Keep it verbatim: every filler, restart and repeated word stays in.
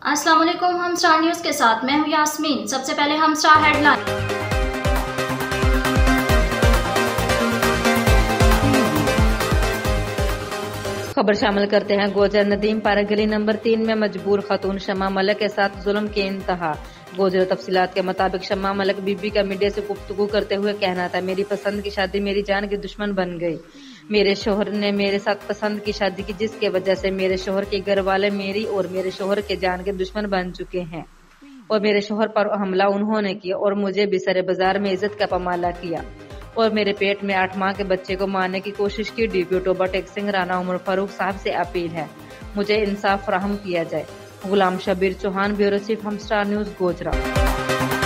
अस्सलाम वालेकुम, हम स्टार न्यूज के साथ मैं हूं यास्मीन। सबसे पहले हम स्टार हेडलाइन। खबर शामिल करते हैं। गोजरह न्दीम पार्क गली नंबर तीन में मजबूर खातून शमा मलिक के साथ जुल्म की इंतहा। गोजरह तफसीलात के मुताबिक शमा मलिक बीबी का मीडिया से गुफ्तगू करते हुए कहना था, मेरी पसंद की शादी मेरी जान की दुश्मन बन गई। मेरे शोहर ने मेरे साथ पसंद की शादी की, जिसके वजह से मेरे शोहर के घर वाले मेरी और मेरे शोहर के जान के दुश्मन बन चुके हैं और मेरे शोहर पर हमला उन्होंने किया और मुझे भी सरे बाजार में इज्जत का पमाला किया और मेरे पेट में आठ माह के बच्चे को मारने की कोशिश की। डिप्टी टोबा टेक सिंह राना उमर फारूक साहब से अपील है, मुझे इंसाफ फराहम किया जाए। गुलाम, शबीर, चोहन, बेवरोचीफ, हम स्टार न्यूज, गोजरह।